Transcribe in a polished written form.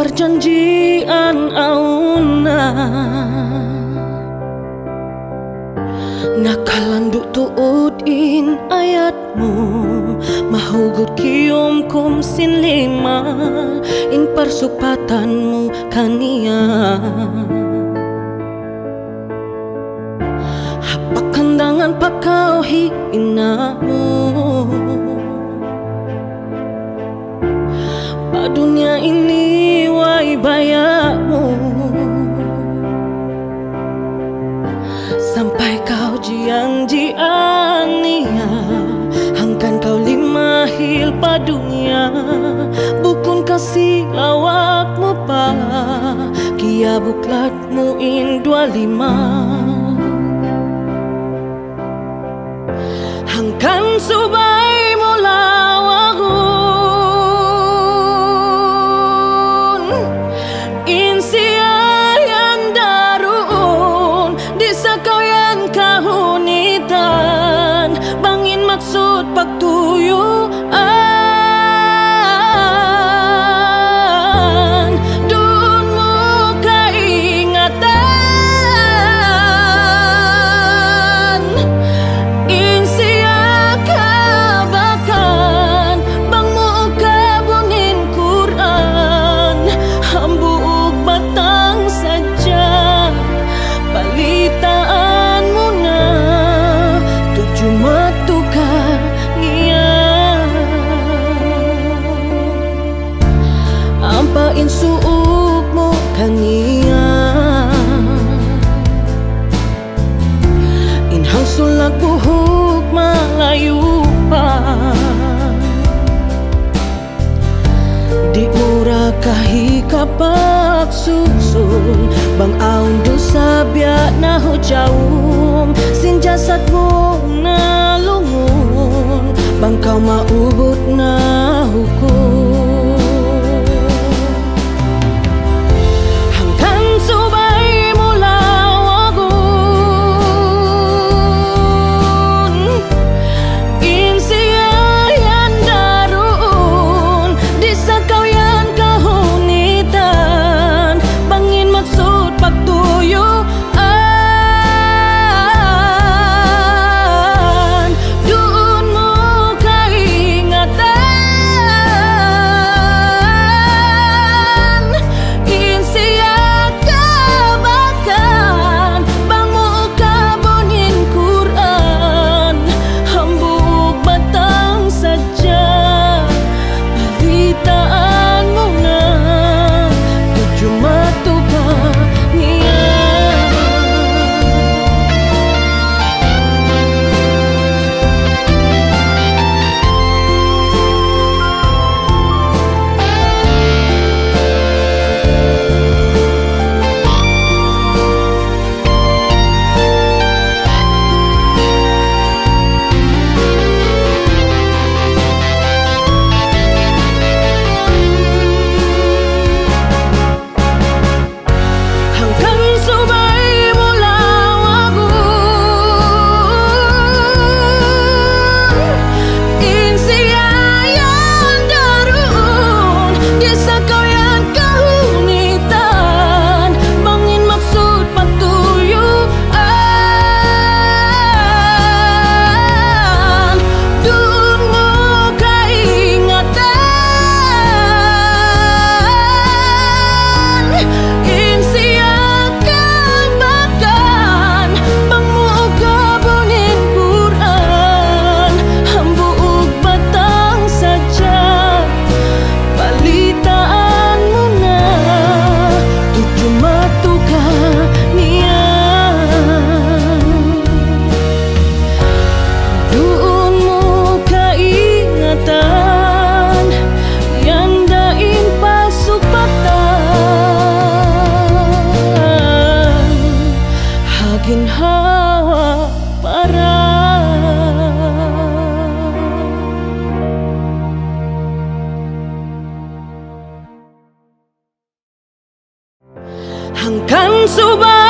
perjanjian auna nakalanduk tuudin ayatmu mahugot kiyom kum sin lima in persupatanmu kania pakandangan pakau hinamu dunia ini wai bayamu sampai kau jian-jiania hangkan kau lima hil pa dunia bukun kasih lawakmu pa kia buklatmu in 25 hangkan subay mulawaku pagtuyuan dun mo kaingatan insiya kabakan bang mo kabunin Quran hambuog batang sadya balitaan mo na tujuh matuka ampain suuk mo kania inhang sulak buhok malayo pa di mura kahi kapak susun bang aun dosabya na hujawum sin jasad mo na lungun bang kau maubut na hukum subay mulawagun insiya yan darun di sa kauyan kahunitan bangin maksud pagtuyuan doon mo kaingatan insiya Hanggang subay